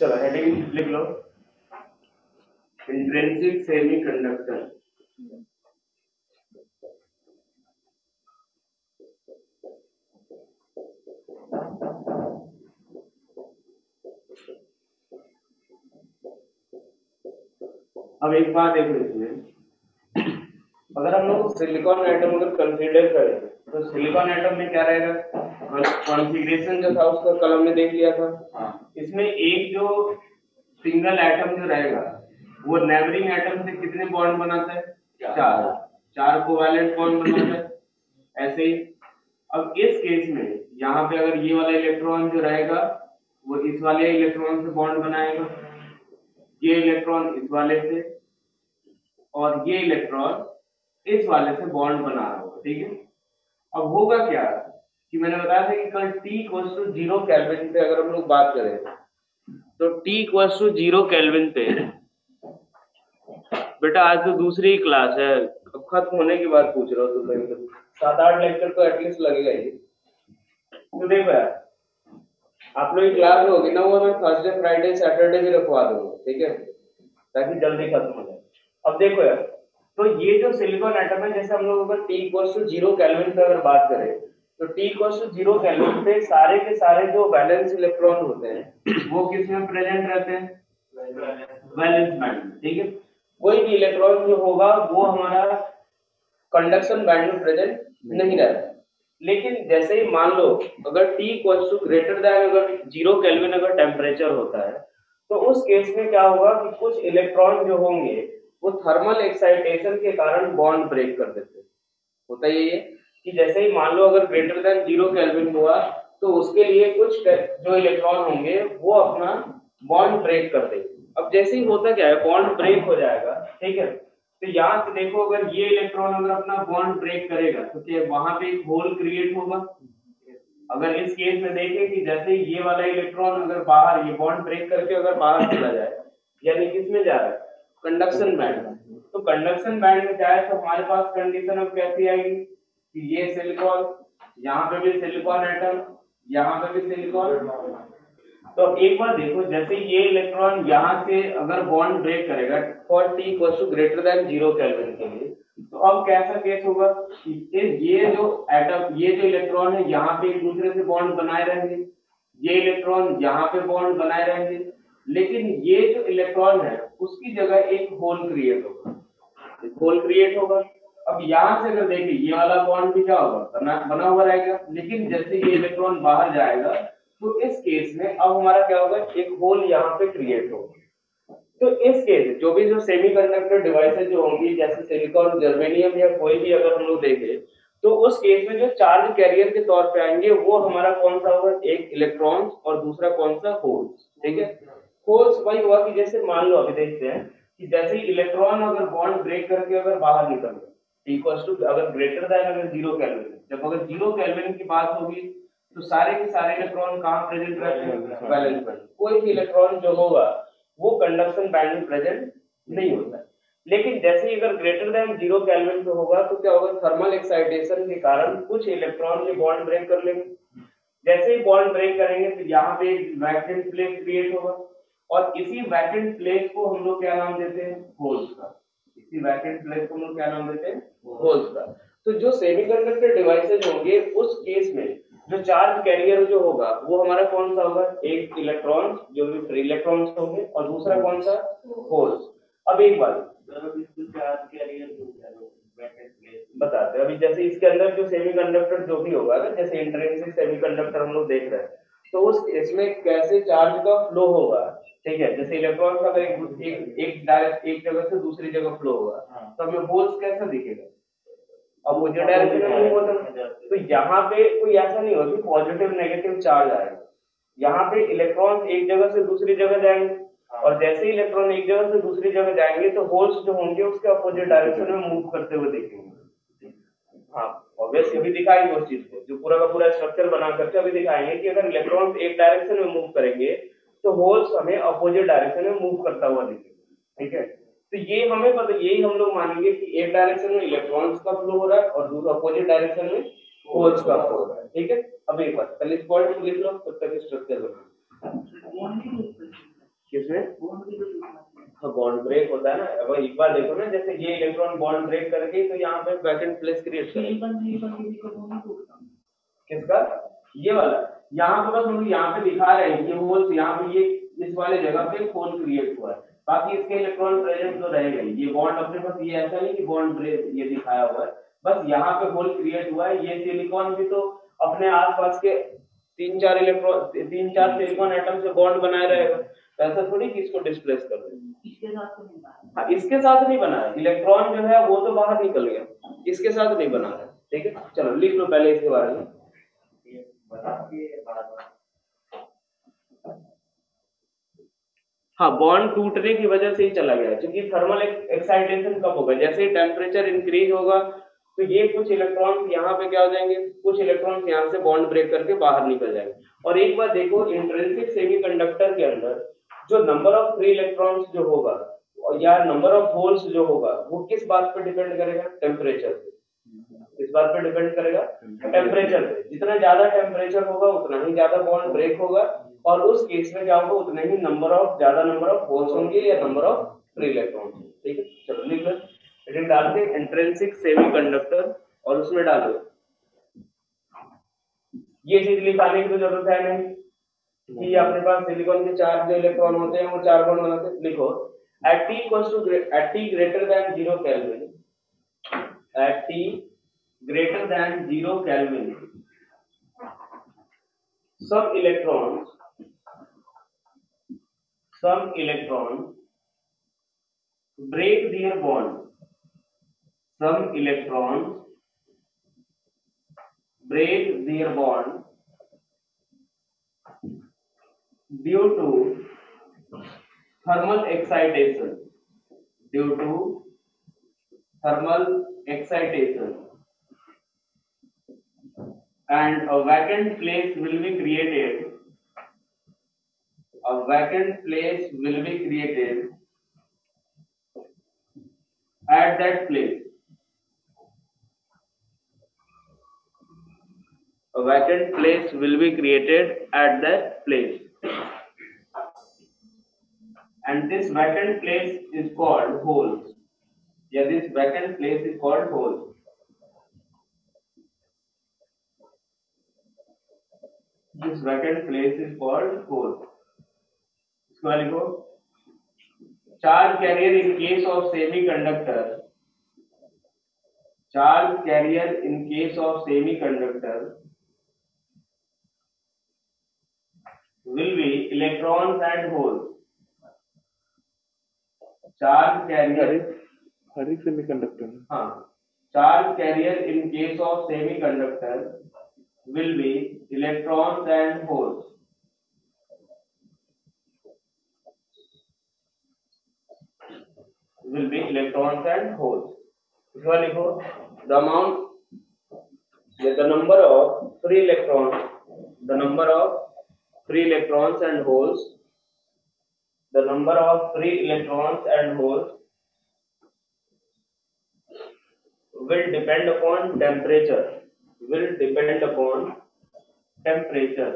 चलो हेडिंग लिख लो, intrinsic semiconductor. अब एक बात देखो, इसमें अगर हम लोग सिलिकॉन एटम अगर कंसीडर करें तो सिलिकॉन एटम में क्या रहेगा, कॉन्फ़िगरेशन जो था उसका कल हमने देख लिया था। इसमें एक जो सिंगल एटम जो रहेगा वो नेबरिंग एटम से कितने बॉन्ड बनाता है, चार कोवैलेंट बॉन्ड बनाता है। ऐसे ही अब इस केस में यहाँ पे अगर ये वाला इलेक्ट्रॉन जो रहेगा वो इस वाले इलेक्ट्रॉन से बॉन्ड बनाएगा, ये इलेक्ट्रॉन इस वाले से, और ये इलेक्ट्रॉन इस वाले से बॉन्ड बना रहा होगा। ठीक है, अब होगा क्या कि मैंने बताया था कि कल T=0 केल्विन पे अगर हम लोग बात करें तो T=0 केल्विन पे, बेटा आज तो दूसरी क्लास है, अब खत्म होने के बाद पूछ रहा हूँ तो 7-8 लेक्चर तो एटलीस्ट लगेगा ही। तो देखो यार, आप लोग की क्लास होगी ना, वो मैं थर्सडे फ्राइडे सैटरडे भी रखवा दूंगा, ठीक है, ताकि जल्दी खत्म हो जाए। अब देखो यार, तो ये जो सिलिकॉन एटम है, जैसे हम लोग अगर T=0 केल्विन पे अगर बात करें तो T=0 केल्विन पे सारे के सारे जो वैलेंस इलेक्ट्रॉन होते हैं वो किस में प्रेजेंट रहते हैं, वैलेंस बैंड में। ठीक है, कोई भी इलेक्ट्रॉन जो होगा वो हमारा कंडक्शन बैंड में प्रेजेंट नहीं रहता। लेकिन जैसे ही मान लो अगर T=greater than 0 केल्विन अगर टेम्परेचर होता है तो उस केस में क्या होगा कि कुछ इलेक्ट्रॉन जो होंगे वो थर्मल एक्साइटेशन के कारण बॉन्ड ब्रेक कर देते हैं। होता ये है कि जैसे ही मान लो अगर ग्रेटर देन 0 केल्विन हुआ तो उसके लिए कुछ जो इलेक्ट्रॉन होंगे वो अपना बॉन्ड ब्रेक कर देंगे। अब जैसे ही होता क्या है, बॉन्ड ब्रेक हो जाएगा, ठीक है, तो यहाँ से देखो अगर ये इलेक्ट्रॉन अगर अपना बॉन्ड ब्रेक करेगा तो क्या वहां पे एक होल क्रिएट होगा। अगर इस केस में देखें कि जैसे ये वाला इलेक्ट्रॉन अगर बाहर ये बॉन्ड ब्रेक करके अगर बाहर चला जाए, यानी किस में जा रहा है, कंडक्शन बैंड में, तो कंडक्शन बैंड में जाए तो हमारे पास कंडीशन अब कैसी आएगी कि ये सिलिकॉन, यहाँ पे भी सिलिकॉन एटम, यहाँ पे भी सिलिकॉन। तो एक बार देखो, जैसे ये इलेक्ट्रॉन यहाँ से अगर बॉन्ड ब्रेक करेगा फॉर T=0 केल्विन के लिए, तो अब कैसा केस होगा कि ये जो एटम, ये जो इलेक्ट्रॉन है यहाँ पे एक दूसरे से बॉन्ड बनाए रहेंगे, ये इलेक्ट्रॉन यहाँ पे बॉन्ड बनाए रहेंगे, लेकिन ये जो इलेक्ट्रॉन है उसकी जगह एक होल क्रिएट होगा, एक होल क्रिएट होगा। अब यहाँ से अगर देखें ये वाला बॉन्ड भी क्या होगा, बना हुआ रहेगा, लेकिन जैसे ये इलेक्ट्रॉन बाहर जाएगा तो इस केस में अब हमारा क्या होगा, एक होल यहाँ पे क्रिएट होगा। तो इस केस जो भी जो सेमीकंडक्टर डिवाइसेस जो होंगी जैसे सिलिकॉन, जर्मेनियम या कोई भी अगर हम लोग देखें तो उस केस में जो चार्ज कैरियर के तौर पे आएंगे वो हमारा कौन सा होगा, एक इलेक्ट्रॉन्स और दूसरा कौन सा, होल्स। ठीक है, होल्स वही हुआ कि जैसे मान लो अभी देखते हैं कि जैसे ही इलेक्ट्रॉन अगर बॉन्ड ब्रेक करके अगर बाहर निकल गया, अगर ग्रेटर देन अगर 0 केल्विन, जब अगर 0 केल्विन की बात होगी तो सारे के सारे इलेक्ट्रॉन कहाँ प्रेजेंट रहते हैं, वैलेंस बैंड। कोई भी इलेक्ट्रॉन जो होगा वो कंडक्शन बैंड में प्रेजेंट नहीं होता है। लेकिन जैसे ही अगर ग्रेटर देन 0 केल्विन पे होगा तो क्या होगा, थर्मल एक्साइटेशन के कारण कुछ इलेक्ट्रॉन ये बॉन्ड ब्रेक कर लेंगे। जैसे ही बॉन्ड ब्रेक करेंगे तो यहाँ पे एक वैकेंट प्लेस क्रिएट होगा, और इसी वैकेंट प्लेस को हम लोग क्या नाम देते हैं, होल्स का। इसी वैकेंट प्लेस को हम लोग क्या नाम देते हैं, होल्स का। तो जो सेमीकंडक्टर डिवाइसेज होंगे उस केस में जो चार्ज कैरियर जो होगा वो हमारा कौन सा होगा, एक इलेक्ट्रॉन जो भी फ्री इलेक्ट्रॉन्स होंगे और दूसरा कौन सा, होल्स। अब एक बात चार्ज कैरियर बताते हैं, अभी जैसे इसके अंदर जो सेमीकंडक्टर जो भी होगा ना, जैसे इंट्रिंसिक सेमीकंडक्टर हम लोग देख रहे हैं तो उस इसमें कैसे चार्ज का फ्लो होगा। ठीक है, जैसे इलेक्ट्रॉन का अगर एक डायरेक्ट एक जगह से दूसरी जगह फ्लो होगा तो हमें होल्स कैसा दिखेगा, अपोजिट डायरेक्शन में मूव होता है। तो यहाँ पे कोई ऐसा नहीं होगा कि पॉजिटिव नेगेटिव चार्ज आएगा, यहाँ पे इलेक्ट्रॉन एक जगह से दूसरी जगह जाएंगे, और जैसे ही इलेक्ट्रॉन एक जगह से दूसरी जगह जाएंगे तो होल्स जो होंगे उसके अपोजिट डायरेक्शन में मूव करते हुए दिखेंगे। हाँ, ऑब्वियसली अभी दिखाएंगे उस चीज को, जो पूरा का पूरा स्ट्रक्चर बना करके अभी दिखाएंगे कि अगर इलेक्ट्रॉन एक डायरेक्शन में मूव करेंगे तो होल्स हमें अपोजिट डायरेक्शन में मूव करता हुआ दिखेगा। ठीक है, तो ये हमें पता, यही हम लोग मानेंगे कि एक डायरेक्शन में इलेक्ट्रॉन्स का फ्लो हो रहा है और दूसरा अपोजिट डायरेक्शन में होल्स का फ्लो हो रहा है। ठीक है, अब एक बात पहले इस पॉइंट को लिख लो तब तक स्ट्रक्चर बना। किसमें? हाँ, बॉन्ड ब्रेक होता है ना। अब एक बार देखो ना, जैसे ये इलेक्ट्रॉन बॉन्ड ब्रेक करके तो यहाँ पे वैकेंट प्लेस क्रिएट करेगा। किसका? ये वाला। यहाँ पे बस हम यहाँ पे दिखा रहे हैं ये होल्स, यहाँ पे ये इस वाले जगह पे होल क्रिएट हुआ है, बाकी इसके इलेक्ट्रॉन प्रेजेंट तो रहेगा। ये बॉन्ड अपने पास, ये ऐसा नहीं कि बॉन्ड ब्रेक ये दिखाया हुआ है, बस यहाँ पे होल क्रिएट हुआ है। ये सिलिकॉन भी तो अपने आसपास के 3-4 सिलिकॉन एटम से बॉन्ड बनाए रहेगा, तो ऐसा थोड़ी कि इसको डिस्प्लेस कर दें। हाँ, इसके साथ नहीं बना है, इलेक्ट्रॉन जो है वो तो बाहर निकल गया, इसके साथ नहीं बना है। ठीक है, चलो लिख लो पहले इसके बारे में। हाँ, बॉन्ड टूटने की वजह से ही चला गया, क्योंकि थर्मल एक्साइटेशन कब होगा? जैसे ही टेम्परेचर इंक्रीज होगा तो ये कुछ इलेक्ट्रॉन्स यहाँ पे क्या हो जाएंगे, कुछ इलेक्ट्रॉन्स यहाँ से बॉन्ड ब्रेक करके बाहर निकल जाएंगे। और एक बार देखो, इंट्रिंसिक सेमीकंडक्टर के अंदर जो नंबर ऑफ फ्री इलेक्ट्रॉन्स जो होगा या नंबर ऑफ होल्स जो होगा, वो किस बात पर डिपेंड करेगा? टेम्परेचर पे। किस बात पर डिपेंड करेगा? टेम्परेचर पे। जितना ज्यादा टेम्परेचर होगा उतना ही ज्यादा बॉन्ड ब्रेक होगा, और उस केस में क्या होगा, उतना ही ज्यादा नंबर ऑफ होल्स होंगे या नंबर ऑफ फ्री इलेक्ट्रॉन्स। ठीक है, चलो लिख लो। हेडिंग डाल के इंट्रिंसिक सेमीकंडक्टर और उसमें डालो, ये चीज लिखाने की तो जरूरत है नहीं कि अपने पास सिलिकॉन के 4 जो इलेक्ट्रॉन होते हैं वो 4 बॉन्ड बनाते हैं। लिखो at t greater than 0 Kelvin, at t greater than 0 Kelvin, some electrons break their bond. Some electrons break their bond due to thermal excitation. Due to thermal excitation, and a vacant place will be created. A vacant place will be created at that place. A vacant place will be created at that place, and this vacant place is called holes. Yeah, this vacant place is called holes. This vacant place is called holes. इसको लिखो, charge carrier in case of semiconductor. Charge carrier in case of semiconductor will be electrons and holes. Charge carrier. हर एक semiconductor. हाँ, charge carrier in case of semiconductor will be electrons and holes. Will be electrons and holes. इसको लिखो, the amount, the number of free electrons, the number of free electrons and holes, the number of free electrons and holes will depend upon temperature. Will depend upon temperature.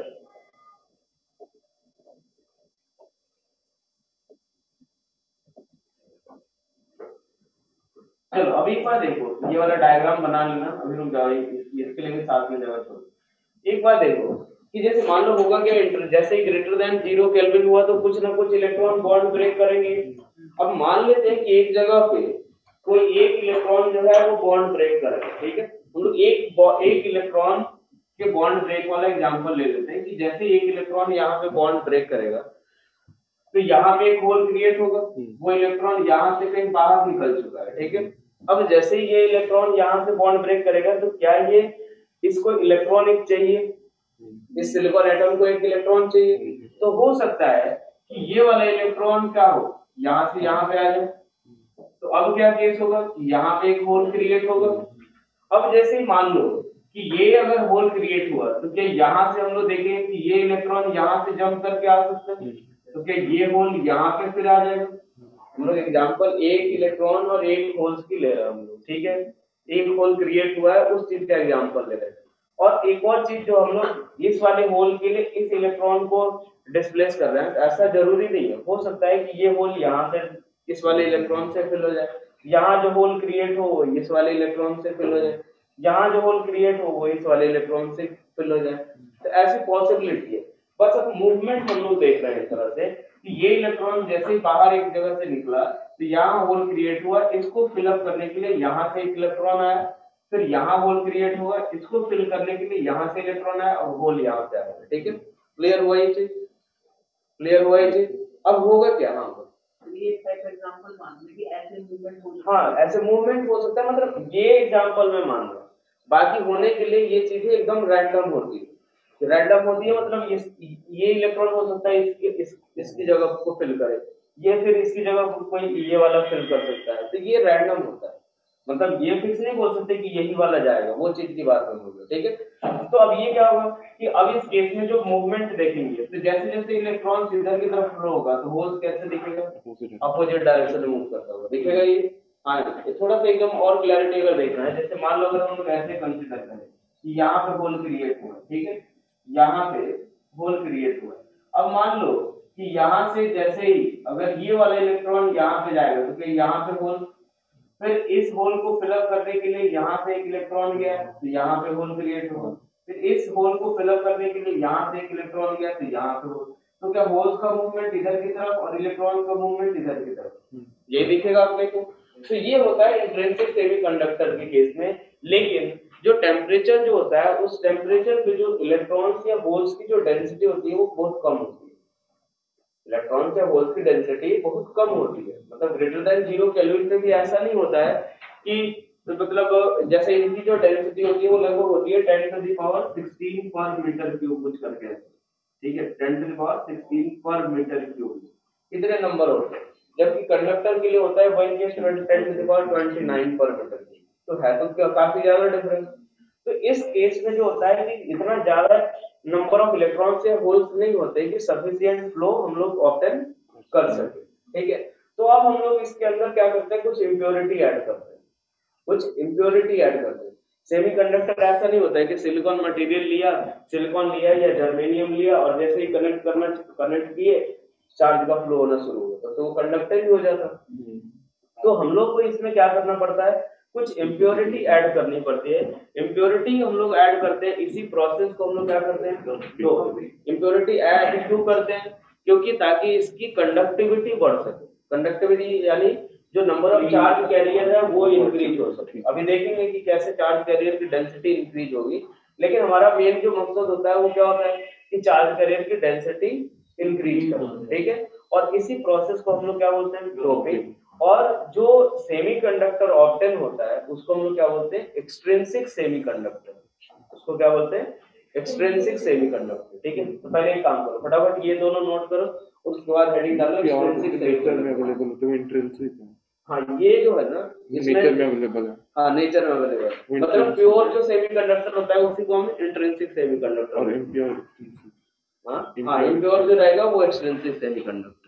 चलो अभी एक बार देखो, ये वाला diagram बना लेना, अभी रुक जाओ, इसके लिए भी साथ में जगह छोड़ो। एक बार देखो कि जैसे मान लो होगा क्या, जैसे ही ग्रेटर देन 0 केल्विन हुआ तो कुछ ना कुछ इलेक्ट्रॉन बॉन्ड ब्रेक करेंगे। अब मान लेते हैं कि एक जगह पे कोई एक इलेक्ट्रॉन जो है वो बॉन्ड ब्रेक करेगा। ठीक है, हम लोग एक इलेक्ट्रॉन के बॉन्ड ब्रेक वाला एग्जांपल ले लेते हैं कि जैसे एक इलेक्ट्रॉन यहाँ पे बॉन्ड ब्रेक करेगा तो यहाँ पे एक होल क्रिएट होगा, वो इलेक्ट्रॉन यहाँ से कहीं बाहर निकल चुका है। ठीक है, अब जैसे ही ये इलेक्ट्रॉन यहाँ से बॉन्ड ब्रेक करेगा तो क्या ये इसको इलेक्ट्रॉन एक चाहिए, इस सिलिकॉन एटम को एक इलेक्ट्रॉन चाहिए, तो हो सकता है कि ये वाला इलेक्ट्रॉन क्या हो, यहाँ से यहाँ पे आ जाए। तो अब क्या केस होगा, यहाँ पे एक होल क्रिएट होगा। अब जैसे ही मान लो कि ये अगर होल क्रिएट हुआ तो क्या यहाँ से हम लोग देखें कि ये इलेक्ट्रॉन यहाँ से जंप करके आ सकता है, तो क्या ये होल यहाँ पे फिर आ जाएगा। हम लोग एग्जांपल एक इलेक्ट्रॉन और एक होल्स की ले रहे हैं हम लोग। ठीक है, एक होल क्रिएट हुआ है उस चीज का एग्जांपल ले रहे हैं। और एक और चीज जो हम लोग इस वाले होल के लिए इस इलेक्ट्रॉन को डिस्प्लेस कर रहे हैं, ऐसा जरूरी नहीं है, हो सकता है कि ये होल यहाँ से इस वाले इलेक्ट्रॉन से फिल हो जाए, यहाँ जो होल क्रिएट हो वो इस वाले इलेक्ट्रॉन से फिल हो जाए, यहाँ जो होल क्रिएट हो वो इस वाले इलेक्ट्रॉन से फिल हो जाए। तो ऐसी पॉसिबिलिटी है, बस अब मूवमेंट हम लोग देख रहे हैं इस तरह से कि ये इलेक्ट्रॉन जैसे ही बाहर एक जगह से निकला तो यहाँ होल क्रिएट हुआ, इसको फिलअप करने के लिए यहाँ से एक इलेक्ट्रॉन आया, फिर यहाँ होल क्रिएट हुआ, इसको फिल करने के लिए यहाँ से इलेक्ट्रॉन आया और होल यहाँ से आया। ठीक है, क्लियर हुआ ये चीज? क्लियर हुआ ये चीज? अब होगा क्या? हाँ ये एग्जांपल मान लो कि ऐसे मूवमेंट हो, हाँ ऐसे मूवमेंट हो सकता है, मतलब ये एग्जांपल मैं मान रहा हूँ, बाकी होने के लिए ये चीजें एकदम रैंडम होती है। रैंडम होती है मतलब ये इलेक्ट्रॉन हो सकता है इसकी जगह को फिल करे, ये फिर इसकी जगह को कोई ये वाला फिल कर सकता है, तो ये रैंडम होता है, मतलब ये फिक्स नहीं बोल सकते कि यही वाला जाएगा, वो चीज की बात हम बोल रहे। ठीक है, तो अब ये क्या होगा कि अब इस केस में जो मूवमेंट देखेंगे, तो जैसे जैसे इलेक्ट्रॉन इधर की तरफ फ्लो होगा तो होल्स कैसे दिखेगा? अपोजिट डायरेक्शन में मूव करता हुआ दिखेगा ये। हाँ, ये थोड़ा सा एकदम और क्लैरिटी अगर देखना है, जैसे मान लो अगर हम लोग ऐसे कंसीडर करें कि यहाँ पे होल क्रिएट हुआ, ठीक है, यहाँ पे होल क्रिएट हुआ, अब मान लो कि यहाँ से जैसे ही अगर ये वाला इलेक्ट्रॉन यहाँ पे जाएगा तो क्या यहाँ पे होल, फिर इस होल को फिलअप करने के लिए यहाँ से एक इलेक्ट्रॉन गया तो यहाँ पे होल क्रिएट हुआ, फिर इस होल को फिलअप करने के लिए यहाँ से एक इलेक्ट्रॉन गया तो यहाँ पे होल, तो क्या होल्स का मूवमेंट इधर की तरफ और इलेक्ट्रॉन का मूवमेंट इधर की तरफ, ये दिखेगा अपने को। तो ये होता है इंट्रिंसिक सेमीकंडक्टर के केस में, लेकिन जो टेम्परेचर जो होता है उस टेम्परेचर पे जो इलेक्ट्रॉन्स या होल्स की जो डेंसिटी होती है वो बहुत कम होती है, इलेक्ट्रॉन या होल्स की डेंसिटी बहुत कम होती है, मतलब ग्रेटर देन 0 केल्विन पे भी ऐसा नहीं होता है कि तो मतलब जैसे इनकी जो डेंसिटी होती है वो लगभग होती है 10⁻16 पर मीटर क्यूब कुछ करके, ठीक है, 10⁻16 पर मीटर क्यूब इतने नंबर होते हैं, जबकि कंडक्टर के लिए होता है 10⁻29 पर मीटर क्यूब, तो है तो क्या काफी ज्यादा डिफरेंस। तो इस केस में जो होता है कि इतना ज्यादा नंबर ऑफ इलेक्ट्रॉन्स या होल्स नहीं होते कि सफिशिएंट फ्लो हम लोग ऑब्टेन कर सके। ठीक है, तो अब हम लोग इसके अंदर क्या करते हैं, कुछ इम्प्योरिटी ऐड करते हैं, कुछ इम्प्योरिटी ऐड करते हैं। सेमीकंडक्टर ऐसा नहीं होता है कि सिलिकॉन मटेरियल लिया, सिलिकॉन लिया या जर्मेनियम लिया और जैसे ही कनेक्ट किए चार्ज का फ्लो होना शुरू होता तो वो कंडक्टर ही हो जाता। तो हम लोग को इसमें क्या करना पड़ता है, कुछ इम्प्योरिटी ऐड करनी पड़ती है। इम्प्योरिटी हम लोग ऐड करते हैं, इसी प्रोसेस को हम लोग क्या करते हैं, तो इम्प्योरिटी ऐड क्यों करते हैं, क्योंकि ताकि इसकी कंडक्टिविटी बढ़ सके, कंडक्टिविटी यानी जो नंबर ऑफ चार्ज कैरियर है वो इंक्रीज हो सके। अभी देखेंगे कि कैसे चार्ज कैरियर की डेंसिटी इंक्रीज होगी, लेकिन हमारा मेन जो मकसद होता है वो क्या होता है कि चार्ज कैरियर की डेंसिटी इंक्रीज करना। ठीक है, और इसी प्रोसेस को हम लोग क्या बोलते हैं, डोपिंग। और जो सेमीकंडक्टर ऑब्टेन होता है उसको हम लोग क्या बोलते हैं, एक्सट्रिंसिक सेमीकंडक्टर, उसको क्या बोलते हैं, एक्सट्रिंसिक सेमीकंडक्टर। ठीक है, तो पहले एक काम करो, फटाफट ये दोनों नोट करो, उसके बाद हेडिंग डालो एक्सट्रिंसिक नेचर में अवेलेबल होते हैं, इंट्रिंसिक है। हाँ, ये जो है ना नेचर में अवेलेबल है। हाँ, नेचर में अवेलेबल, मतलब प्योर जो सेमीकंडक्टर होता है उसी को हम इंट्रिंसिक सेमीकंडक्टर, और इम्प्योर, हाँ इम्प्योर जो रहेगा वो एक्सट्रिंसिक सेमीकंडक्टर।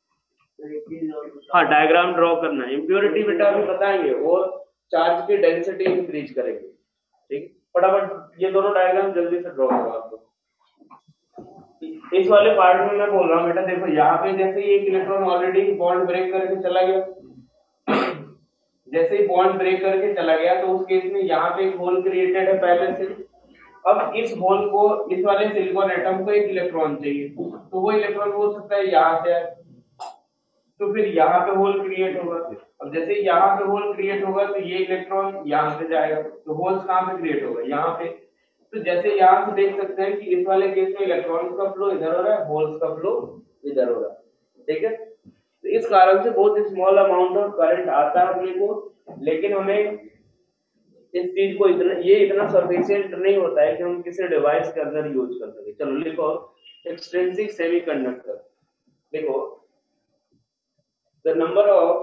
हाँ, डायग्राम ड्रॉ करना है। इम्प्योरिटी बेटा अभी बताएंगे, वो चार्ज की डेंसिटी इंक्रीज करेंगे। ठीक, फटाफट ये दोनों डायग्राम जल्दी से ड्रॉ करो आप लोग। इस वाले पार्ट में मैं बोल रहा हूँ बेटा, देखो यहाँ पे जैसे ये इलेक्ट्रॉन ऑलरेडी बॉन्ड ब्रेक करके चला गया, जैसे ही बॉन्ड ब्रेक करके चला गया तो उस केस में यहाँ पे एक होल क्रिएटेड है पहले से। अब इस होल को, इस वाले सिलिकॉन एटम को एक इलेक्ट्रॉन चाहिए, तो वो इलेक्ट्रॉन हो सकता है यहाँ से आए, तो फिर यहाँ पे होल क्रिएट होगा। अब जैसे यहाँ पे होल क्रिएट होगा तो ये इलेक्ट्रॉन यहाँ से जाएगा, तो होल्स कहाँ पे क्रिएट होगा, यहाँ पे। तो जैसे यहाँ से देख सकते हैं कि इस वाले केस में इलेक्ट्रॉन्स का फ्लो इधर हो रहा है, होल्स का फ्लो इधर हो रहा है। ठीक है, तो इस कारण से बहुत स्मॉल अमाउंट ऑफ करंट आता है अपने को, लेकिन हमें इस चीज को इतना सफिशिएंट नहीं होता है कि हम किसी डिवाइस के अंदर यूज कर सके। चलो लिखो एक्सट्रिंसिक सेमीकंडक्टर, देखो the number of,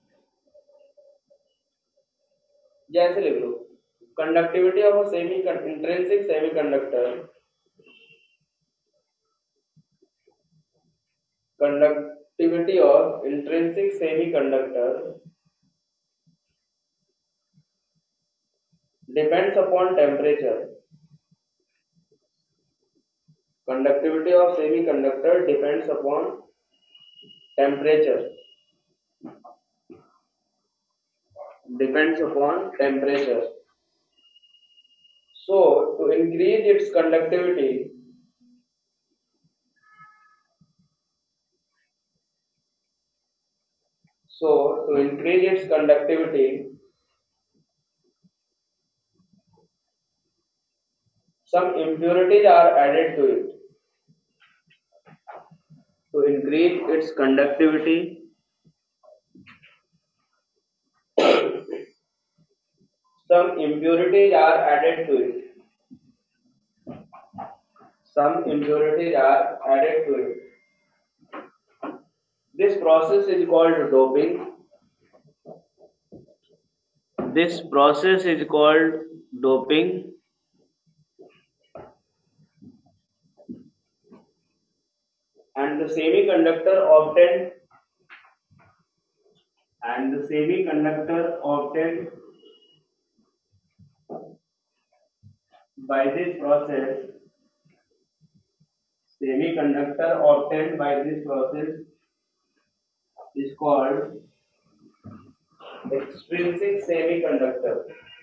जैसे लिख लो conductivity of a semi intrinsic semiconductor, conductivity of intrinsic semiconductor depends upon temperature conductivity of semiconductor depends upon temperature. So to increase its conductivity, some impurities are added to it. To increase its conductivity, some impurities are added to it. This process is called doping. And the semiconductor obtained by this process is called extrinsic semiconductor.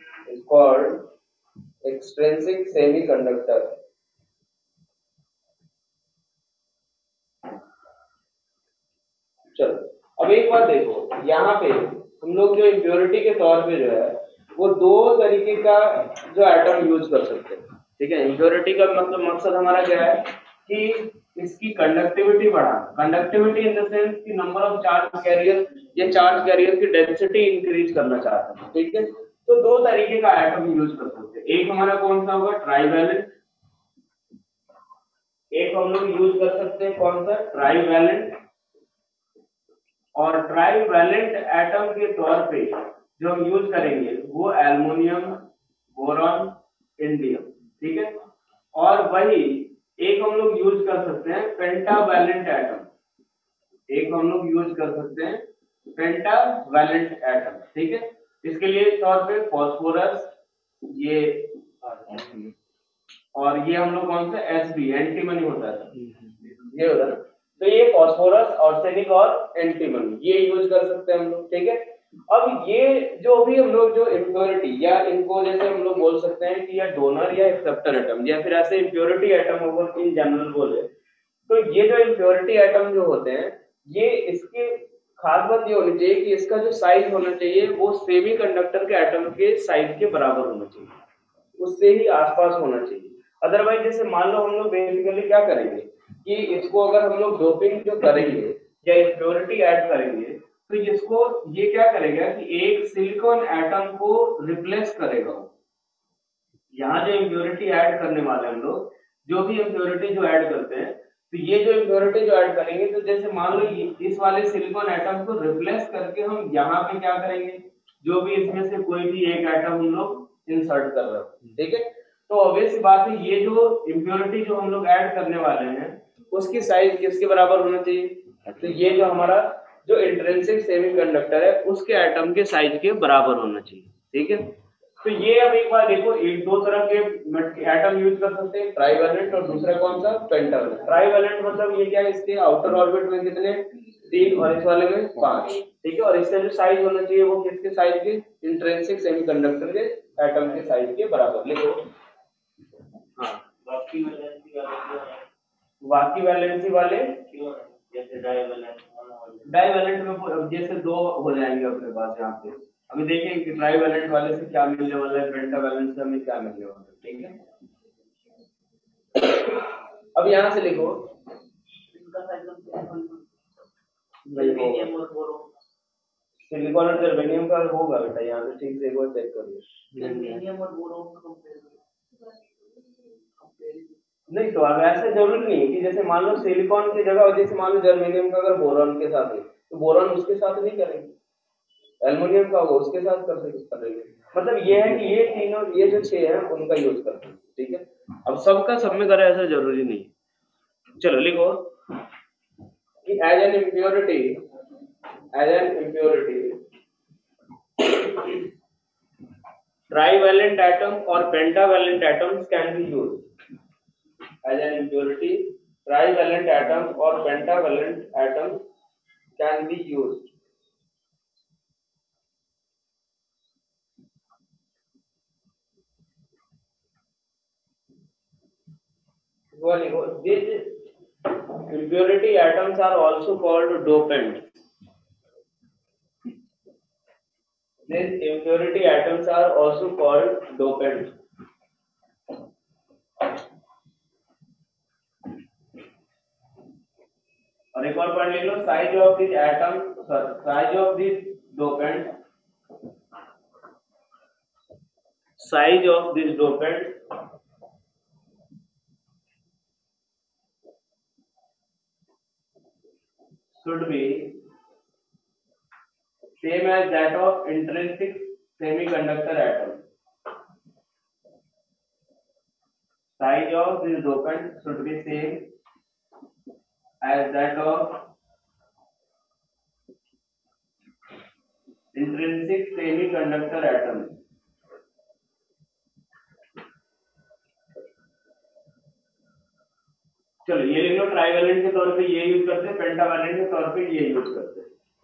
चलो अब एक बात देखो, यहाँ पे हम लोग जो इम्प्योरिटी के तौर पे जो है वो दो तरीके का जो एटम यूज कर सकते हैं। ठीक है, इम्प्योरिटी का मतलब मकसद हमारा क्या है कि इसकी कंडक्टिविटी बढ़ाना। कंडक्टिविटी इन द सेंस कि नंबर ऑफ चार्ज कैरियर या चार्ज कैरियर की डेंसिटी इंक्रीज करना चाहते हैं। ठीक है, तो दो तरीके का एटम यूज कर सकते हैं। एक हमारा कौन सा होगा, ट्राइवैलेंट। एक हम लोग यूज कर सकते हैं कौन सा, ट्राइवैलेंट। और ट्राइवैलेंट एटम के तौर पे जो हम यूज करेंगे वो एल्युमिनियम, बोरॉन, इंडियम। ठीक है, और वही एक हम लोग यूज कर सकते हैं पेंटावैलेंट एटम। ठीक है, इसके लिए तौर पे फॉस्फोरस, ये और ये हम लोग कौन सा, Sb, एंटीमनी होता है, ये होता है। तो ये फॉस्फोरस, आर्सेनिक और एंटीमनी ये यूज कर सकते हैं हम लोग। ठीक है, अब ये जो भी हम लोग जो इम्प्योरिटी या इनको जैसे हम लोग बोल सकते हैं कि या डोनर या एक्सेप्टर एटम या फिर ऐसे impurity atom over in general बोले, तो ये जो इम्प्योरिटी एटम जो होते हैं ये इसकी खास बात ये होनी चाहिए कि इसका जो साइज होना चाहिए वो सेमीकंडक्टर के एटम के साइज के बराबर होना चाहिए, उससे ही आसपास होना चाहिए। अदरवाइज जैसे मान लो हम लोग बेसिकली क्या करेंगे कि इसको अगर हम लोग डोपिंग जो करेंगे या इम्प्योरिटी ऐड करेंगे तो इसको ये क्या करेगा कि एक सिलिकॉन एटम को रिप्लेस करेगा। यहाँ जो इम्प्योरिटी ऐड करने वाले हम लोग, जो भी इम्प्योरिटी जो ऐड करते हैं, तो ये जो इम्प्योरिटी जो ऐड करेंगे तो जैसे मान लो इस वाले सिलिकॉन एटम को रिप्लेस करके हम यहाँ पे क्या करेंगे, जो भी इसमें से कोई भी एक एटम हम लोग इंसर्ट कर रहे हैं। ठीक है, तो ऑब्वियस बात है ये जो इम्प्योरिटी जो हम लोग ऐड करने वाले हैं उसकी साइज किसके बराबर होना चाहिए, तो ये जो हमारा जो इंट्रिंसिक सेमीकंडक्टर है उसके एटम के साइज के बराबर होना चाहिए। ठीक है, तो ये अब एक बार देखो, एक दो तरह के एटम यूज कर सकते हैं, ट्राइवैलेंट और दूसरा कौन सा, पेंटावैलेंट। ट्राइवैलेंट मतलब ये क्या है, इसके आउटर ऑर्बिट में कितने, 3 और इस वाले में 5। ठीक है, और इसका जो साइज होना चाहिए वो किसके साइज के, इंट्रिंसिक सेमीकंडक्टर के एटम के साइज के बराबर। लिखो हाँ, बाकी वैलेंसी वाले जैसे डाइवैलेंट में जैसे दो हो जाएंगे अपने पास यहाँ पे। अभी देखेंगे कि ट्राइवैलेंट वाले से क्या मिलने वाला है, पेंटावैलेंट से हमें क्या मिलने वाला है। ठीक है, अब यहाँ से लिखो सिलिकॉन और जर्मेनियम का होगा बेटा, यहाँ पे ठीक से एक बार चेक करिए। जर्मेनियम और बोरोन का नहीं, तो अब ऐसा जरूरी नहीं कि जैसे मान लो सिलिकॉन की जगह जैसे मान लो जर्मेनियम का अगर बोरॉन के साथ है तो बोरॉन उसके साथ नहीं करेंगे, एल्युमिनियम का होगा उसके साथ करेंगे। मतलब ये है कि ये तीनों ये जो 6 हैं उनका यूज करते हैं। ठीक है, अब सबका सब में करें ऐसा जरूरी नहीं। चलो लिखो कि as an impurity trivalent atom or pentavalent atoms can be used as as an impurity, trivalent atom or pentavalent atom can be used. These impurity atoms are also called dopants. These impurity atoms are also called dopants. और एक और पढ़ ले लो, size of this atom, size of this dopant, size of this dopant should be same as that of intrinsic semiconductor atom. Size of this dopant should be same as that of intrinsic semiconductor atom. चलो ये लिख लो, trivalent के तौर पे ये use करते हैं, pentavalent के तौर पे ये यूज करते हैं।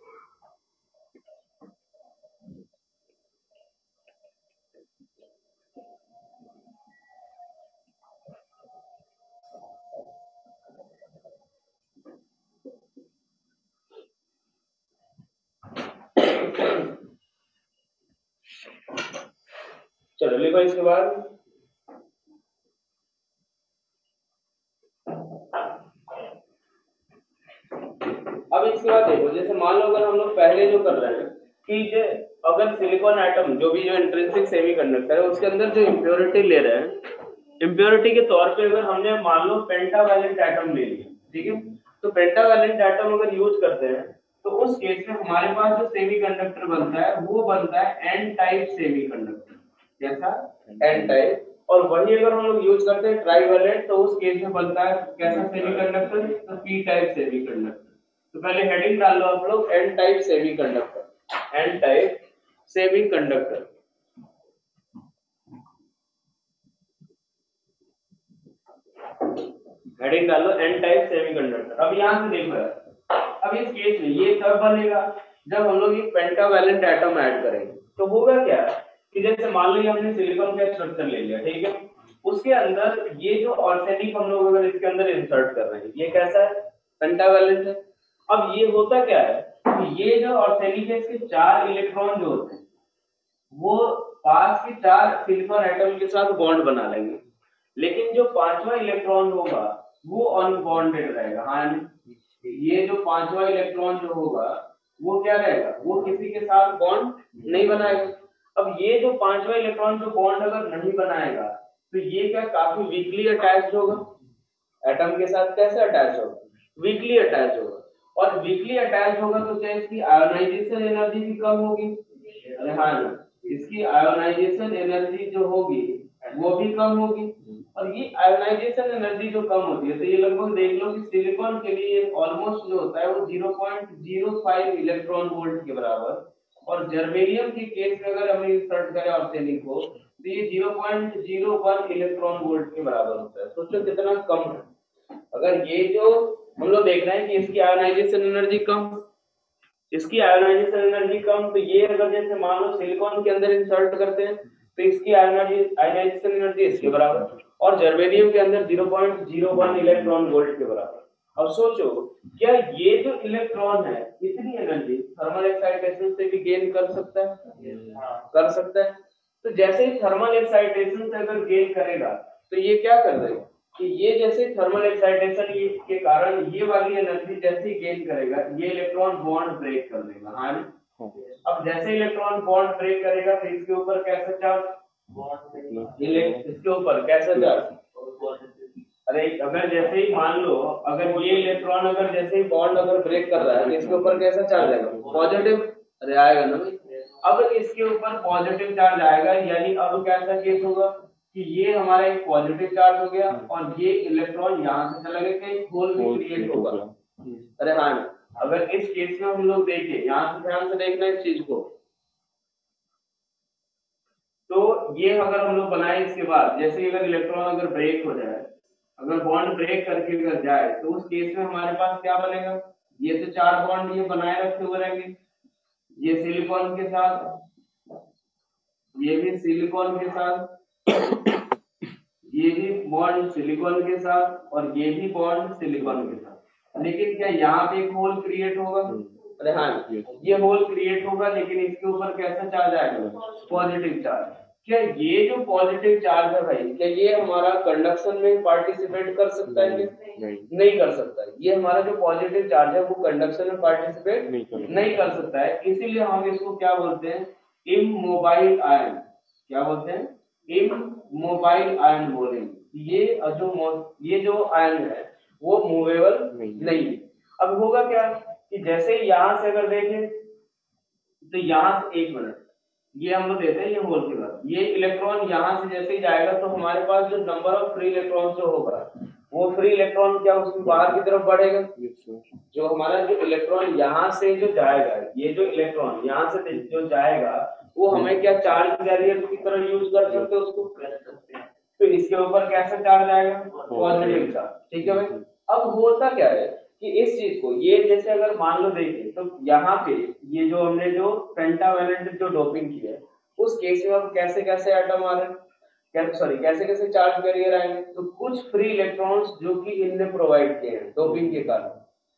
चलो लिखो इसके बाद, अब इसके बाद देखो, जैसे मान लो अगर हम लोग पहले जो कर रहे हैं कि अगर सिलिकॉन एटम जो भी जो इंट्रिंसिक सेमीकंडक्टर है उसके अंदर जो इम्प्योरिटी ले रहे हैं, इम्प्योरिटी के तौर पे अगर हमने मान लो पेंटावैलेंट एटम ले लिया, ठीक है, तो पेंटावैलेंट एटम अगर यूज करते हैं तो उस केस में हमारे पास जो सेमीकंडक्टर बनता है वो बनता है एन टाइप सेमीकंडक्टर, जैसा एन टाइप। और वही अगर हम लोग यूज करते हैं ट्राइवैलेंट तो उस केस में बनता है कैसा सेमीकंडक्टर, तो पी टाइप सेमीकंडक्टर। तो पहले हेडिंग डाल लो आप लोग, N type semiconductor, N type semiconductor. Heading डाल लो, एन टाइप सेमीकंडक्टर। अब यहां से देखो, अब इस केस में ये तब बनेगा जब हम लोग एक पेंटावैलेंट एटम ऐड करेंगे। तो होगा क्या कि जैसे मान लो हमने सिलिकॉन का स्ट्रक्चर ले लिया, ठीक है, उसके अंदर ये जो आर्सेनिक हम लोग अगर इसके अंदर इंसर्ट कर रहे हैं, ये कैसा है, पेंटावैलेंट है। अब ये होता क्या है कि ये जो आर्सेनिक है इसके 4 इलेक्ट्रॉन जो होते हैं वो पास के 4 सिलिकॉन एटम के साथ बॉन्ड बना लेंगे, लेकिन जो 5वां इलेक्ट्रॉन होगा वो अनबॉन्डेड रहेगा। हाँ, ये जो 5वां इलेक्ट्रॉन जो होगा वो क्या रहेगा, वो किसी के साथ बॉन्ड नहीं बनाएगा। अब ये जो 5वां इलेक्ट्रॉन जो बॉन्ड अगर नहीं बनाएगा तो ये क्या काफी वीकली अटैच्ड होगा, एटम के साथ कैसे अटैच होगा, वीकली अटैच होगा। और वीकली अटैच होगा तो क्या इसकी आयोनाइजेशन एनर्जी भी कम होगी, अरे हाँ, इसकी आयोनाइजेशन एनर्जी जो होगी वो भी कम होगी। और ये आयोनाइजेशन एनर्जी जो कम होती है तो ये लगभग देख लो कि सिलिकॉन के लिए ऑलमोस्ट जो होता है वो 0.05 इलेक्ट्रॉन वोल्ट के बराबर, और जर्मेनियम के केस में अगर हम इंसर्ट करें आर्सेनिक को तो ये 0.01 इलेक्ट्रॉन वोल्ट के बराबर होता है। सोचो कितना कम है। अगर ये जो हम लोग देख रहे हैं कि इसकी आयोनाइजेशन एनर्जी कम, इसकी आयोनाइजेशन एनर्जी कम, तो ये अगर जैसे मान लो सिलिकॉन के अंदर इंसर्ट करते हैं तो इसकी आयोनाइजेशन एनर्जी इसके बराबर, और जर्मेनियम के अंदर 0.01 इलेक्ट्रॉन वोल्ट के बराबर। अब सोचो क्या ये जो इलेक्ट्रॉन है इतनी एनर्जी थर्मल एक्साइटेशन से भी गेन कर सकता है, कर सकता है। तो जैसे ही थर्मल एक्साइटेशन से अगर गेन करेगा तो ये क्या कर देगा कि ये जैसे थर्मल एक्साइटेशन के कारण ये वाली एनर्जी जैसे ही गेन करेगा ये इलेक्ट्रॉन बॉन्ड ब्रेक कर देगा। हाँ, अब जैसे इलेक्ट्रॉन बॉन्ड ब्रेक करेगा तो इसके ऊपर कैसा चार्ज, इसके ऊपर कैसा चार्ज, अरे अगर जैसे ही मान लो अगर ये इलेक्ट्रॉन अगर जैसे ही बॉन्ड अगर ब्रेक कर रहा है तो इसके ऊपर कैसा चार्ज आएगा, पॉजिटिव, अरे आएगा ना भाई। अब इसके ऊपर पॉजिटिव चार्ज आएगा, यानी अब कैसा केस होगा कि ये हमारा एक पॉजिटिव चार्ज हो गया और ये इलेक्ट्रॉन यहाँ से चला गया, एक होल भी क्रिएट होगा। अरे हाँ, अगर इस केस में हम लोग देखें, यहाँ से ध्यान से देखना इस चीज को, तो ये अगर हम लोग बनाए इसके बाद जैसे अगर इलेक्ट्रॉन अगर ब्रेक हो जाए अगर बॉन्ड ब्रेक करके अगर जाए तो उस केस में हमारे पास क्या बनेगा, ये तो 4 बॉन्ड ये बनाए रखे हुए रहेंगे, ये सिलिकॉन के साथ, ये भी सिलिकॉन के साथ, ये भी बॉन्ड सिलिकॉन के साथ और ये भी बॉन्ड सिलिकॉन के साथ। लेकिन क्या यहाँ पे एक होल क्रिएट होगा? अरे हाँ, ये होल क्रिएट होगा, लेकिन इसके ऊपर कैसा चार्ज आएगा? Positive charge. क्या ये जो पॉजिटिव चार्ज है भाई, क्या ये हमारा कंडक्शन में पार्टिसिपेट कर सकता है? नहीं कर सकता है। ये हमारा जो पॉजिटिव चार्ज है वो कंडक्शन में पार्टिसिपेट नहीं कर सकता है। इसीलिए हम इसको क्या बोलते हैं? Immobile ion. क्या बोलते हैं? इमोबाइल आयन बोलेंगे। ये जो आयन है वो मूवेबल नहीं है। अब होगा क्या कि जैसे यहां से अगर देखें तो यहां से, एक मिनट, ये हम लोग देते हैं ये होल के बाद, ये इलेक्ट्रॉन यहां से जैसे ही जाएगा तो हमारे पास जो नंबर ऑफ फ्री इलेक्ट्रॉन जो होगा वो फ्री इलेक्ट्रॉन क्या उसमें बाहर की तरफ बढ़ेगा। जो हमारा जो इलेक्ट्रॉन यहाँ से जो जाएगा, ये जो इलेक्ट्रॉन यहाँ से जो जाएगा वो हमें क्या चार्ज कैरियर की तरह यूज कर सकते हैं उसको। तो इसके ऊपर कैसा चार्ज आएगा? Positive charge. ठीक है भाई। अब होता क्या है कि इस चीज को ये जैसे अगर मान लो देखें तो यहाँ पे ये जो हमने जो पेंटावैलेंट जो डोपिंग की है उस केस में अब कैसे कैसे एटम आ रहे हैं, कैसे कैसे चार्ज कैरियर आएंगे। तो कुछ फ्री इलेक्ट्रॉन्स जो कि इनने प्रोवाइड किए हैं डोपिंग के कारण,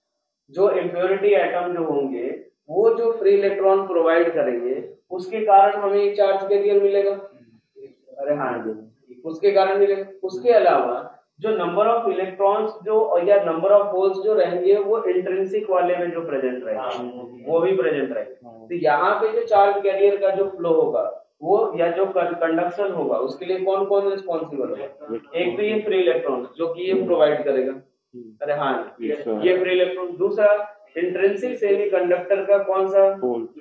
जो इम्प्योरिटी एटम जो होंगे वो जो फ्री इलेक्ट्रॉन प्रोवाइड करेंगे उसके कारण हमें एक चार्ज कैरियर मिलेगा। अरे हाँ, उसके कारण मिलेगा। उसके अलावा जो नंबर ऑफ इलेक्ट्रॉन्स जो या नंबर ऑफ होल्स जो रहेंगे वो इंट्रिंसिक वाले में जो प्रेजेंट रहेंगे वो भी प्रेजेंट रहेंगे। तो यहाँ पे जो चार्ज कैरियर का जो फ्लो होगा वो या जो कंडक्शन होगा उसके लिए कौन कौन रिस्पॉन्सिबल होगा? एक तो ये फ्री इलेक्ट्रॉन जो कि ये प्रोवाइड करेगा। अरे हाँ, ये फ्री इलेक्ट्रॉन। दूसरा इंट्रिंसिक सेमी कंडक्टर का कौन सा?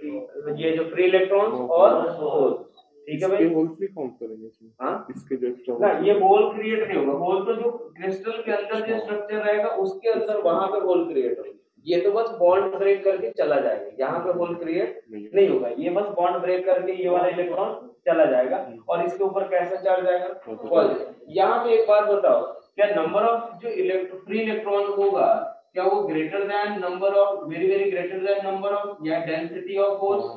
ये जो फ्री इलेक्ट्रॉन और होल। ठीक है भाई। होल भी काउंट करेंगे इसमें। हाँ, इसके जो ना ये होल क्रिएट नहीं होगा। होल तो जो क्रिस्टल के अंदर जो स्ट्रक्चर रहेगा उसके अंदर वहां पे होल क्रिएट होगा। ये तो बस बॉन्ड ब्रेक करके चला जाएगा, यहाँ पे होल क्रिएट नहीं होगा। ये बस बॉन्ड ब्रेक करके ये वाला इलेक्ट्रॉन चला जाएगा और इसके ऊपर कैसा चार्ज आएगा? पॉजिटिव। यहाँ पे एक बात बताओ, क्या नंबर ऑफ जो फ्री इलेक्ट्रॉन होगा क्या वो greater than number of very very greater than number of या डेंसिटी ऑफ होल्स?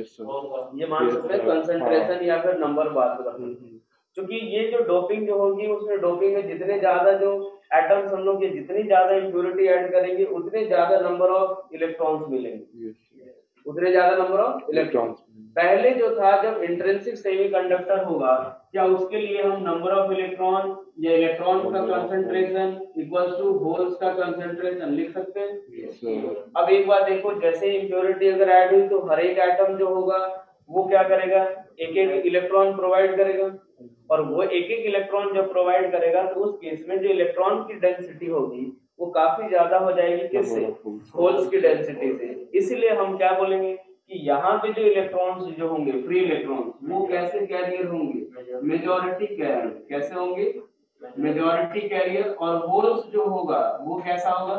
ये मान सकते हैं कंसंट्रेशन या फिर नंबर बात कर सकते हैं। क्योंकि ये जो डोपिंग जो होगी उसमें डोपिंग में जितने ज्यादा जो एटम्स हम लोग ये जितनी ज्यादा इम्प्योरिटी ऐड करेंगे उतने ज्यादा नंबर ऑफ इलेक्ट्रॉन्स मिलेंगे, उतने ज्यादा नंबर ऑफ इलेक्ट्रॉन्स। पहले जो था जब इंट्रिंसिक सेमीकंडक्टर होगा क्या उसके लिए हम नंबर ऑफ इलेक्ट्रॉन या इलेक्ट्रॉन का कंसंट्रेशन इक्वल्स टू होल्स का कंसंट्रेशन लिख सकते हैं। अब एक बात देखो, जैसे इम्प्योरिटी अगर ऐड हुई तो हर एक एटम जो होगा वो क्या करेगा? एक एक इलेक्ट्रॉन प्रोवाइड करेगा और वो एक एक इलेक्ट्रॉन जब प्रोवाइड करेगा तो उस केस में जो इलेक्ट्रॉन की डेंसिटी होगी वो काफी ज्यादा हो जाएगी किससे? होल्स की डेंसिटी से। इसलिए हम क्या बोलेंगे कि यहाँ पे जो इलेक्ट्रॉन्स जो होंगे फ्री इलेक्ट्रॉन्स वो कैसे कैरियर होंगे? Majority carrier. कैसे होंगे? Majority career. और होल्स जो होगा वो कैसा होगा?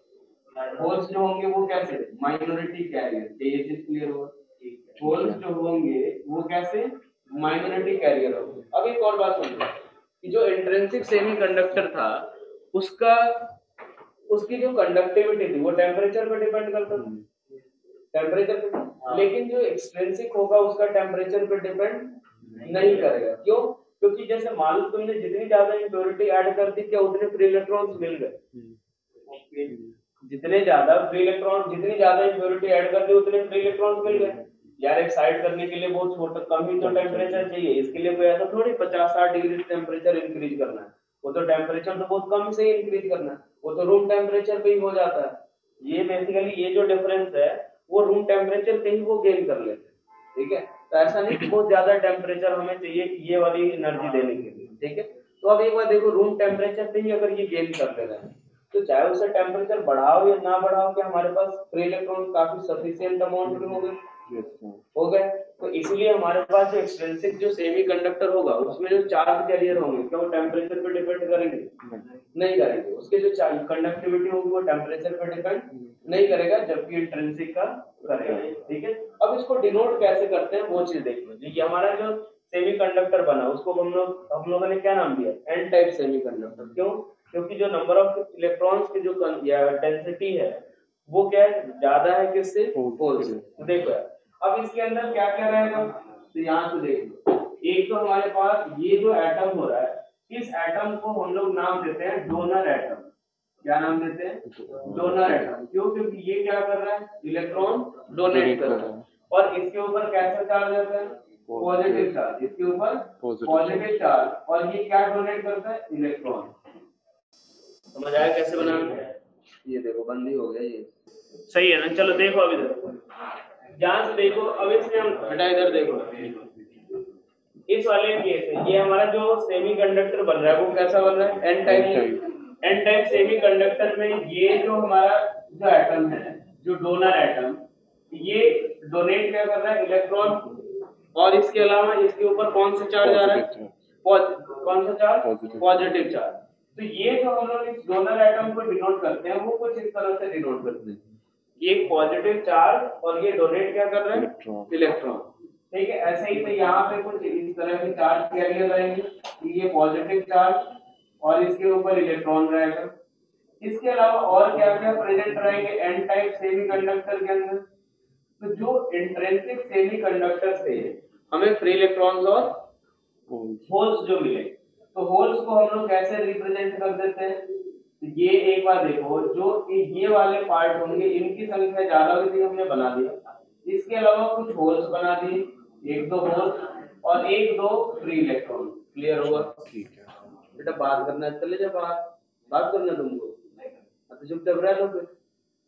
होल्स जो होंगे वो कैसे? Minority carrier. ये चीज क्लियर होगा? होल्स जो होंगे वो कैसे? माइनॉरिटी कैरियर होंगे। अब एक और बात समझो कि जो इंट्रिंसिक सेमीकंडक्टर था उसकी जो कंडक्टिविटी थी वो टेम्परेचर पे डिपेंड करता था, टेम्परेचर पे। लेकिन जो एक्सट्रिंसिक होगा उसका टेम्परेचर पे डिपेंड नहीं करेगा। क्यों? क्योंकि जैसे मान लो तुमने जितनी ज्यादा इम्प्योरिटी ऐड कर दी क्या उतने फ्री इलेक्ट्रॉन्स मिल गए? जितने ज्यादा फ्री इलेक्ट्रॉन जितनी ज्यादा इम्प्योरिटी ऐड कर दी उतने फ्री इलेक्ट्रॉन्स मिल गए। यार एक्साइट करने के लिए बहुत छोटा कम ही तो टेम्परेचर चाहिए, इसके लिए कोई ऐसा थोड़ी 50-60 डिग्री टेम्परेचर इंक्रीज करना है। वो तो टेम्परेचर तो बहुत कम से ही इंक्रीज करना है, वो तो रूम टेम्परेचर पे ही हो जाता है। ये बेसिकली ये जो डिफरेंस है वो रूम टेम्परेचर पे ही वो गेन कर लेते हैं। ठीक है, तो ऐसा नहीं कि बहुत ज्यादा टेम्परेचर हमें चाहिए ये वाली एनर्जी देने के लिए। ठीक है, तो अब एक बार देखो रूम टेम्परेचर पे ही अगर ये गेन कर ले रहे हैं तो चाहे उससे टेम्परेचर बढ़ाओ या ना बढ़ाओ कि हमारे पास फ्री इलेक्ट्रॉन काफी सफिशिएंट अमाउंट में हो गए। तो इसलिए हमारे पास जो एक्सट्रिंसिक जो सेमीकंडक्टर होगा उसमें जो चार्ज कैरियर होंगे क्या वो टेम्परेचर पे डिपेंड करेंगे? नहीं करेंगे। उसके जो कंडक्टिविटी होगी वो टेम्परेचर पे डिपेंड नहीं करेगा, जबकि इंट्रिंसिक का करेगा। ठीक है, अब इसको डिनोट कैसे करते हैं वो चीज देखिए। ये हमारा जो सेमीकंडक्टर बना उसको हम लोगों ने क्या नाम दिया? N type semiconductor. क्यों? क्योंकि जो नंबर ऑफ इलेक्ट्रॉन्स की जो डेंसिटी है वो क्या है, ज्यादा है किससे, होल्स। तो देखो यार, अब इसके अंदर क्या क्या रहेगा, तो यहाँ से देखो, एक तो हमारे पास ये जो एटम हो रहा है, इस एटम को हम लोग नाम देते हैं डोनर एटम। क्या नाम देते हैं, डोनर एटम। क्यों, क्योंकि ये क्या कर रहा है, इलेक्ट्रॉन डोनेट कर रहा है। और इसके ऊपर कैसा चार्ज रहता है, पॉजिटिव चार्ज, इसके ऊपर पॉजिटिव चार्ज, और ये क्या डोनेट करता है, इलेक्ट्रॉन। समझ आया कैसे बनाना है, ये देखो बंद ही हो गया ये, सही है ना। चलो देखो अब इधर ध्यान से देखो, अब इसमें हम बेटा इधर देखो, इस वाले केस में ये हमारा जो सेमीकंडक्टर बन रहा है वो कैसा बन रहा है, N type. N type semiconductor में ये जो हमारा जो एटम है, जो डोनर एटम, ये डोनेट क्या कर रहा है, इलेक्ट्रॉन। और इसके अलावा इसके ऊपर कौन सा चार्ज आ रहा है, कौन सा चार्ज, पॉजिटिव चार्ज। तो ये जो हम लोग इस डोनर एटम को डिनोट करते हैं वो कुछ इस तरह से डिनोट करते हैं, ये पॉजिटिव चार्ज और ये डोनेट क्या कर रहा है, इलेक्ट्रॉन। ठीक है, ऐसे ही तो यहाँ पे कुछ इस तरह के चार्ज कैरियर रहेंगे, ये पॉजिटिव चार्ज और इसके ऊपर इलेक्ट्रॉन रहेगा। इसके अलावा और क्या क्या प्रेजेंट रहेंगे एन टाइप सेमीकंडक्टर के अंदर, तो जो इंट्रिंसिक सेमीकंडक्टर से हमें फ्री इलेक्ट्रॉन्स और होल्स जो मिले, तो होल्स को हम लोग कैसे रिप्रेजेंट कर देते हैं, तो ये एक बार देखो, जो ये वाले पार्ट होंगे इनकी संख्या ज्यादा हुई थी, हमने बना दिया। इसके अलावा कुछ होल्स बना दिए, एक दो होल्स और एक दो फ्री इलेक्ट्रॉन। क्लियर होगा, ठीक है बेटा। बात करना है, चले जाओ बाहर, बात करना तुमको, तो चुपचाप रह लो फिर।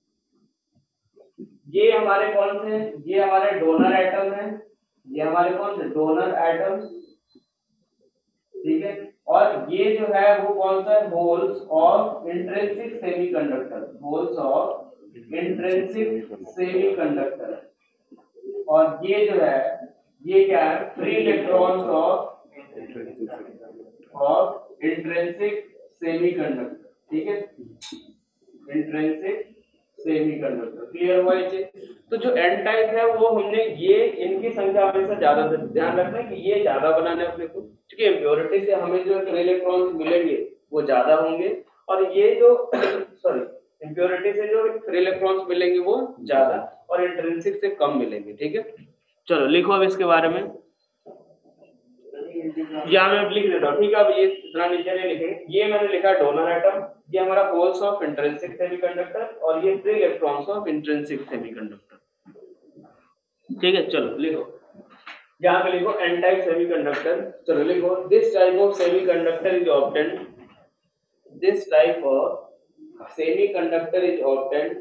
ये हमारे कौन से, ये हमारे डोनर एटम है, ये हमारे कौन से, डोनर एटम, ठीक है। और ये जो है वो कौन सा है, holes of intrinsic semiconductor, holes of intrinsic semiconductor. और ये जो है ये क्या है, free electrons of intrinsic semiconductor, ठीक है, इंट्रिंसिक सेमीकंडक्टर। क्लियर हुआ ये चीज। तो जो एन टाइप है वो हमने ये इनकी संख्या हमेशा ज्यादा, ध्यान रखना है कि ये ज्यादा बनाना है अपने को, क्योंकि इम्प्योरिटी से हमें जो फ्री इलेक्ट्रॉन्स मिलेंगे वो ज्यादा होंगे, और ये जो सॉरी इम्प्योरिटी से जो फ्री इलेक्ट्रॉन्स मिलेंगे वो ज्यादा और इंट्रिंसिक से कम मिलेंगे। ठीक है, चलो लिखो अब इसके बारे में, या मैं लिख देता हूँ, ठीक है। अब ये इतना नीचे नहीं लिखेंगे, ये मैंने लिखा डोनर एटम, ये हमारा होल्स ऑफ इंट्रिंसिक सेमीकंडक्टर, और ये free electrons of intrinsic semiconductor. ठीक है, चलो लिखो, यहाँ पे लिखो एन टाइप सेमीकंडक्टर। चलो लिखो, this type of semiconductor is obtained, this type of semiconductor is obtained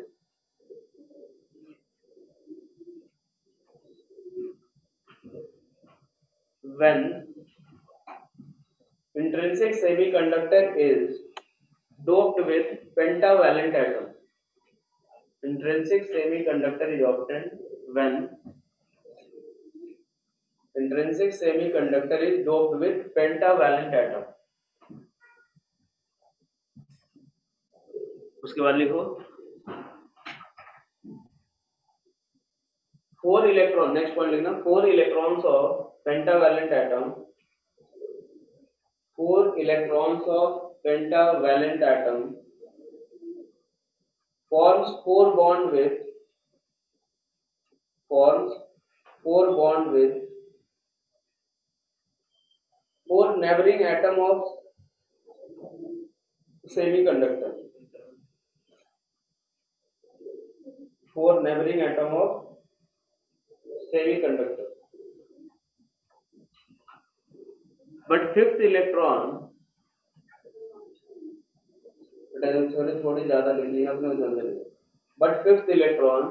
when intrinsic semiconductor is doped with pentavalent atom. Intrinsic semiconductor is obtained when intrinsic semiconductor is doped with pentavalent atom. उसके बाद लिखो 4 electron, next point लिखना, 4 electrons of pentavalent atom, 4 electrons of pentavalent atom forms 4 bond with 4 neighboring atom of semiconductor, 4 neighboring atom of semiconductor, but fifth electron, थोड़ी ज्यादा लिखनी है अपने उधर से, but fifth electron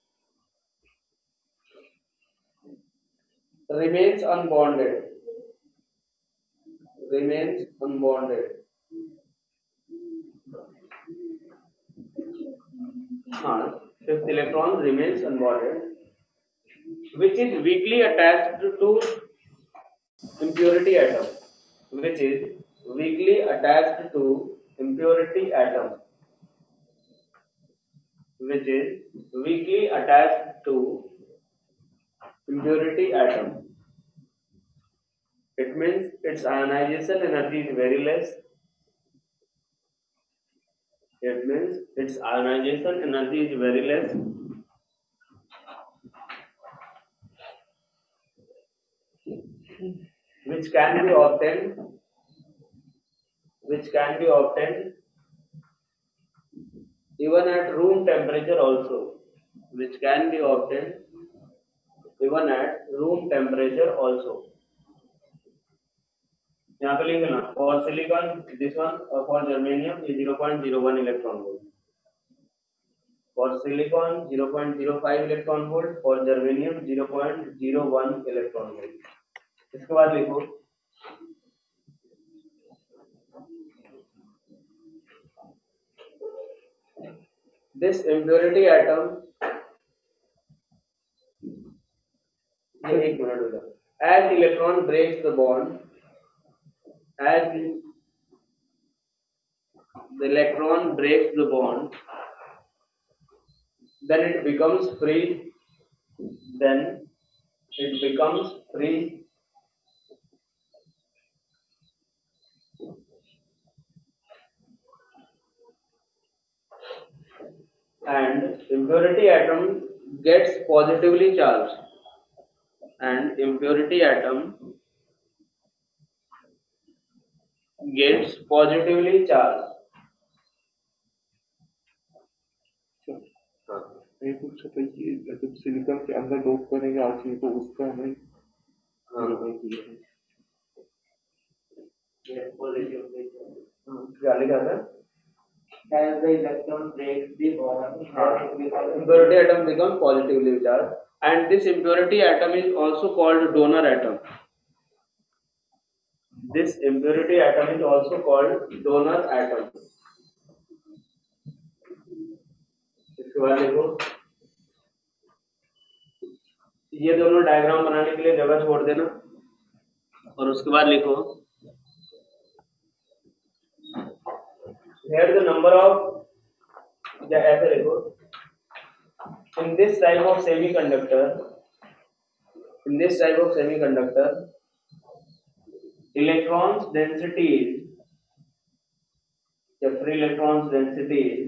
remains unbonded, fifth electron remains unbonded, which is weakly attached to impurity atom, which is weakly attached to impurity atom, which is weakly attached to impurity atom. It means its ionization energy is very less, It means its ionization energy is very less. Which can be obtained even at room temperature also. Which can be obtained even at room temperature also. यहाँ पे लिखना for silicon this one or for germanium is 0.01 electron volt. For silicon 0.05 electron volt, for germanium 0.01 electron volt. इसके बाद लिखो this impurity atom ये एक minute हो जाए as electron breaks the bond as the electron breaks the bond then it becomes free and impurity atom gets positively charged ये पूछा था कि जब सिलिकॉन के अंदर डोप करेंगे आर्सेनिक तो उसका हमें क्या लिखा था as the electron breaks the bond, impurity atom becomes positively charged and this impurity atom is also called donor atom. This impurity atom is also called donor atom. इसके बाद देखो ये दोनों डायग्राम बनाने के लिए जगह छोड़ देना और उसके बाद लिखो here the number of या ऐसे लिखो in this type of semiconductor electrons density is the free electrons density is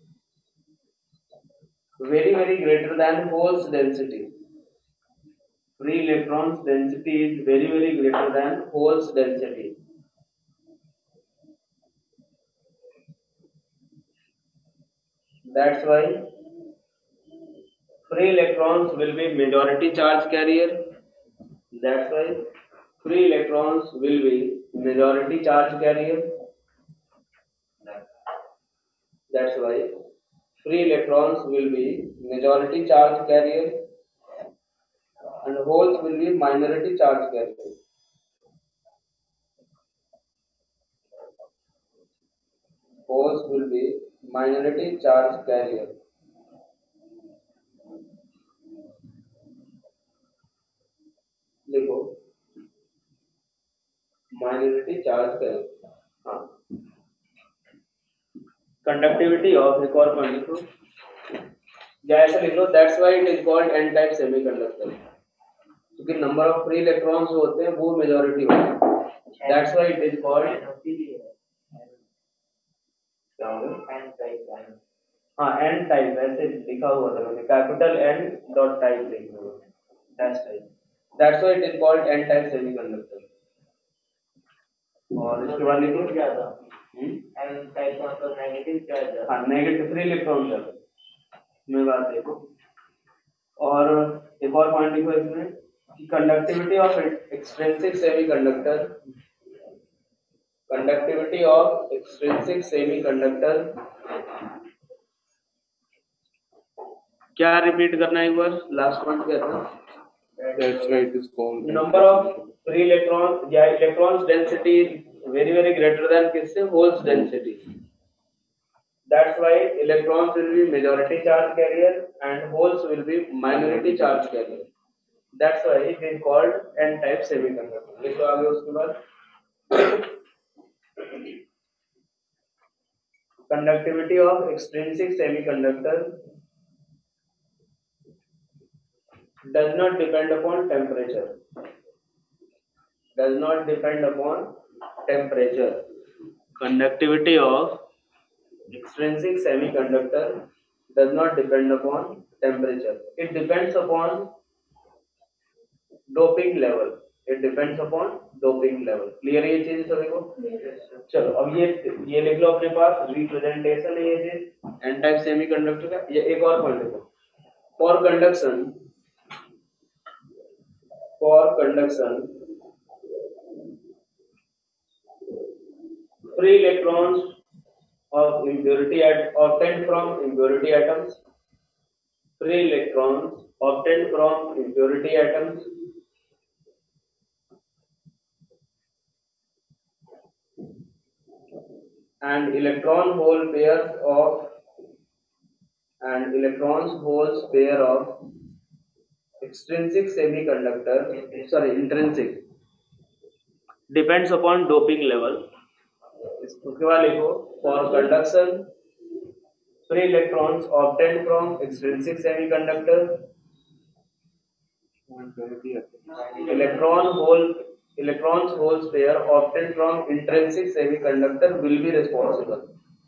very greater than holes density. Free electrons density is very greater than holes density. That's why free electrons will be majority charge carrier. That's why free electrons will be majority charge carrier. That's why free electrons will be majority charge carrier and holes will be minority charge carrier. Holes will be minority charge carrier. लिखो minority charge carrier. हाँ conductivity of एक और point लिखो या ऐसा लिख लो that's why it is called n type semiconductor क्योंकि number of free electrons जो होते हैं वो majority होते हैं that's why it is called हाँ n type ऐसे लिखा हुआ था मैंने capital N dot type लिख लो that's why it is called n type semiconductor और इसके बाद लिखो क्या था n type मतलब negative charge हाँ नेगेटिव फ्री इलेक्ट्रॉन का मैं बात देखो और एक और पॉइंट लिखो इसमें कि कंडक्टिविटी ऑफ एक्सट्रिंसिक सेमीकंडक्टर क्या रिपीट करना है एक बार लास्ट पॉइंट क्या था That's why it is called number of free electrons या electrons density is very greater than किससे holes density. That's why electrons will be majority charge carrier and holes will be minority charge carrier. That's why it is called n-type semiconductor. लिखो आगे उसके बाद conductivity of extrinsic semiconductor does not depend upon temperature. Conductivity of extrinsic semiconductor does not depend upon temperature. It depends upon doping level. It depends upon doping level. Clear ये चीज सभी को? चलो अब ये लिख लो अपने पास, रिप्रेजेंटेशन है ये चीज एन टाइप सेमीकंडक्टर का। ये एक और पॉइंट लिखो, for conduction free electrons of impurity obtained from impurity atoms, free electrons obtained from impurity atoms and electrons hole pair of extrinsic semiconductor, intrinsic, depends upon doping level. उसके बाद लिखो, for conduction free electrons obtained from extrinsic semiconductor, electrons holes pair obtained from intrinsic semiconductor will be responsible.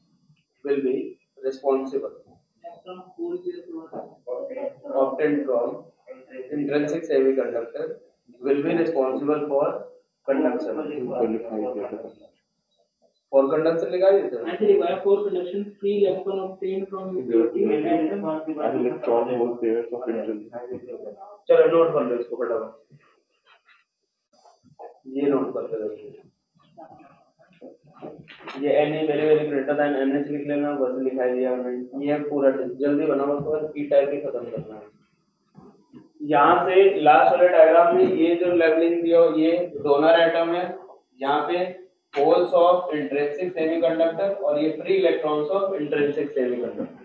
Obtained from intrinsic semiconductor will be responsible for conduction. For conduction लिखा है इधर। ऐसे लिखा है, for conduction free electron obtained from impurity atom and electron hole pairs of intrinsic. चलो note कर लो इसको फटाफट, ये नोट करके रखिए। ये N E very greater than N H लिख लेना, बस लिखा दिया मैंने। ये पूरा जल्दी बनाओ, उसके बाद पी टाइप ही खत्म करना है। यहाँ से लास्ट वाले डायग्राम में ये जो लेवलिंग दिया हो, ये डोनर एटम है, यहाँ पे होल्स ऑफ इंट्रिंसिक सेमीकंडक्टर और ये free electrons of intrinsic semiconductor.